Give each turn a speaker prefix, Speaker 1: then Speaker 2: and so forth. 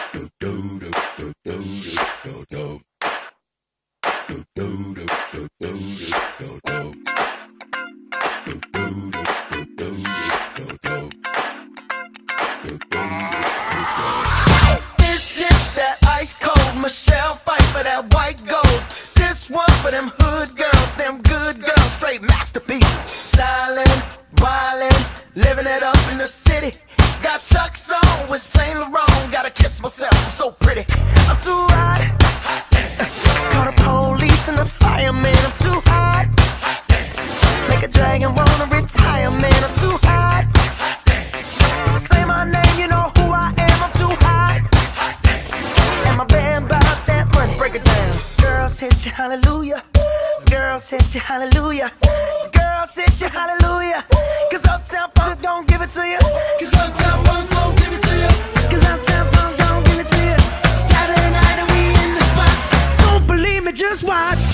Speaker 1: This is that ice cold Michelle fight for that white gold. This one for them hood girls, them good girls, straight masterpieces. Stylin', wildin', living it up in the city. Got Chuck's on with Saint Laurent. Gotta kiss myself, I'm so pretty. I'm too hot. Call the police and the fireman. I'm too hot. Make a dragon wanna retire, man. I'm too hot. Say my name, you know who I am. I'm too hot. And my band about that money. Break it down. Girls hit you, hallelujah. Girls hit you, hallelujah. Girls hit you, hallelujah. Cause Uptown Funk don't give it to you. Cause Uptown Funk don't give it to you. Cause Uptown Funk don't give it to you. Saturday night and we in the spot. Don't believe me, just watch.